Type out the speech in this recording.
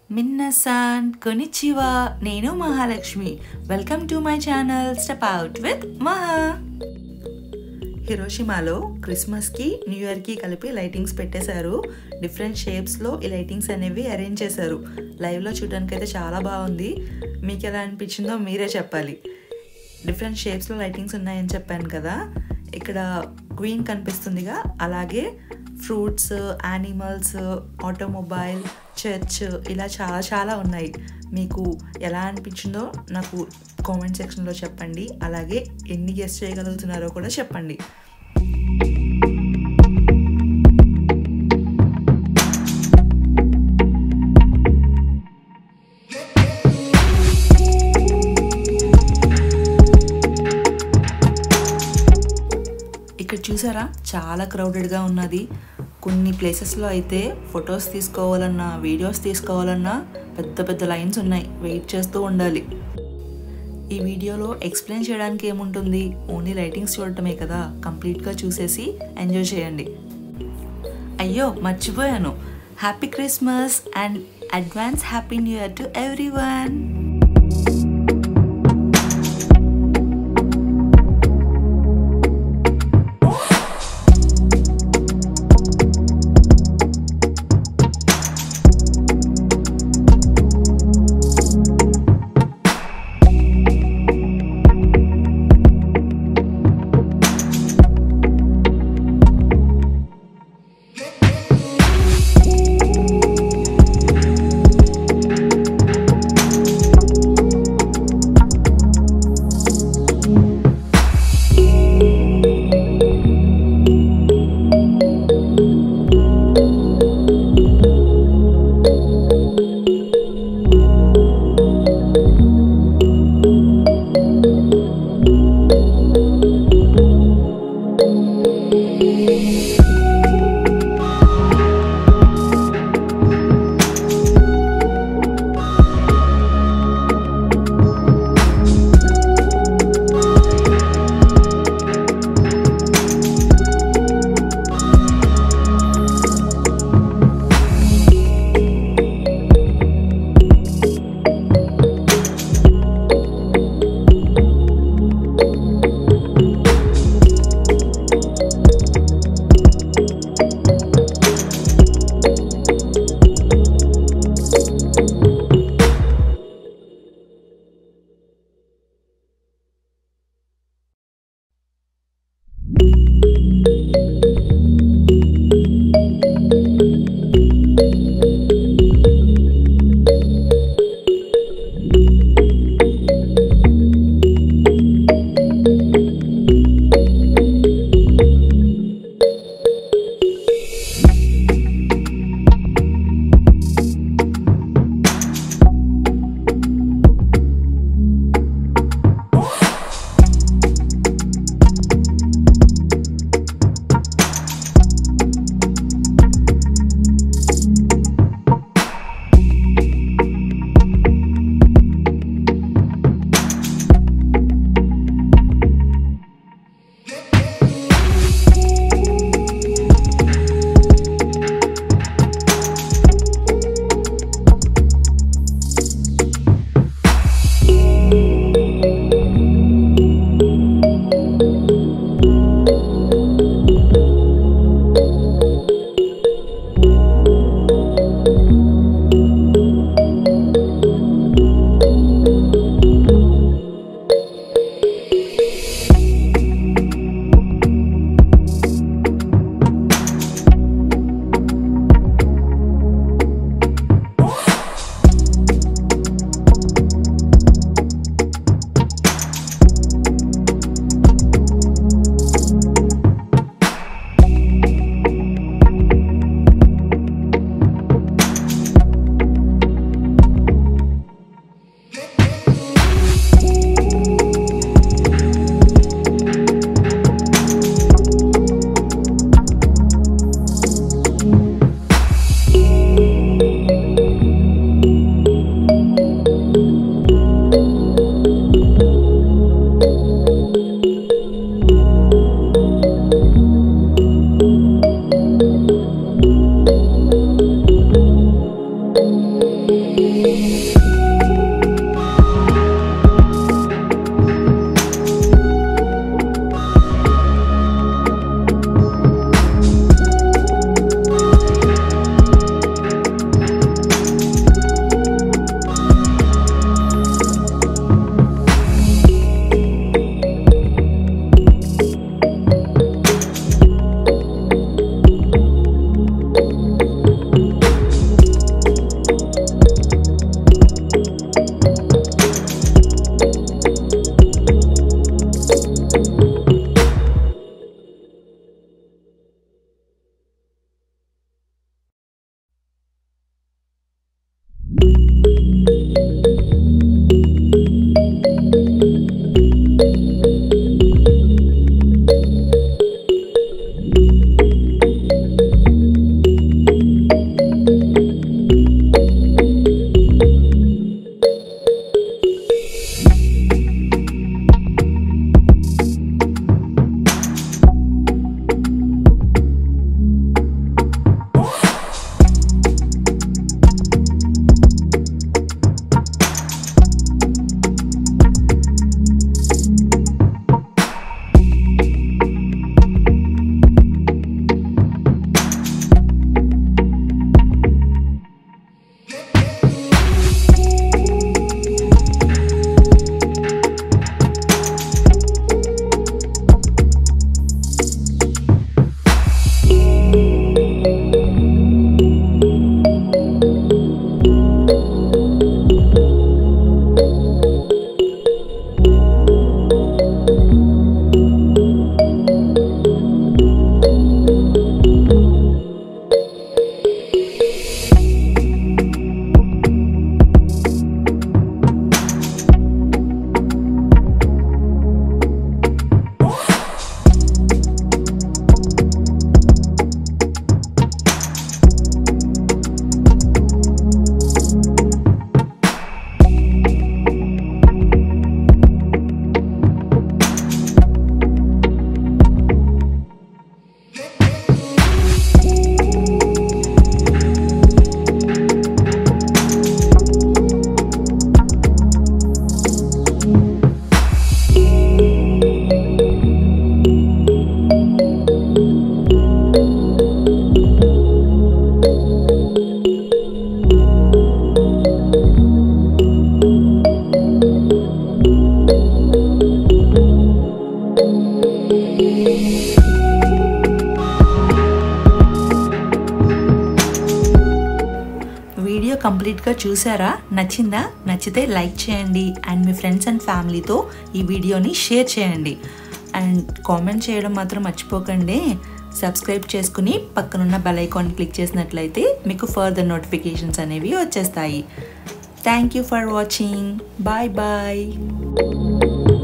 Minna-san, konnichiwa. Nenu Mahalakshmi. Welcome to my channel Step Out with Maha. హిరోషిమాలో క్రిస్మస్కి new ఇయర్కి కలిపి lightings పెట్టేశారు. Different షేప్స్లో ఈ లైటింగ్స్ అనేవి అరేంజ్ చేశారు. లైవ్లో చూడడానికి అయితే చాలా బాగుంది. మీకు ఎలా అనిపించిందో మీరే చెప్పాలి. డిఫరెంట్ షేప్స్లో లైటింగ్స్ ఉన్నాయని చెప్పాను కదా. ఇక్కడ క్వీన్ కనిపిస్తుందిగా, అలాగే ఫ్రూట్స్, యానిమల్స్, ఆటోమొబైల్, చర్చ్, ఇలా చాలా ఉన్నాయి. మీకు ఎలా అనిపించిందో నాకు కామెంట్ సెక్షన్లో చెప్పండి. అలాగే ఎన్ని గెస్ చేయగలుగుతున్నారో కూడా చెప్పండి. ఇక్కడ చూసారా, చాలా క్రౌడెడ్గా ఉన్నది. కొన్ని ప్లేసెస్లో అయితే ఫొటోస్ తీసుకోవాలన్నా, వీడియోస్ తీసుకోవాలన్నా పెద్ద పెద్ద లైన్స్ ఉన్నాయి. వెయిట్ చేస్తూ ఉండాలి. ఈ వీడియోలో ఎక్స్ప్లెయిన్ చేయడానికి ఏముంటుంది, ఓన్లీ లైటింగ్స్ చూడటమే కదా. కంప్లీట్గా చూసేసి ఎంజాయ్ చేయండి. అయ్యో మర్చిపోయాను, happy Christmas and advance happy new year to everyone. Video కంప్లీట్గా చూసారా? నచ్చిందా? నచ్చితే లైక్ చేయండి అండ్ మీ ఫ్రెండ్స్ అండ్ ఫ్యామిలీతో ఈ వీడియోని షేర్ చేయండి అండ్ కామెంట్ చేయడం మాత్రం మర్చిపోకండి. సబ్స్క్రైబ్ చేసుకుని పక్కనున్న బెల్ ఐకాన్ క్లిక్ చేసినట్లయితే మీకు ఫర్దర్ నోటిఫికేషన్స్ అనేవి వచ్చేస్తాయి. Thank you for watching. Bye bye.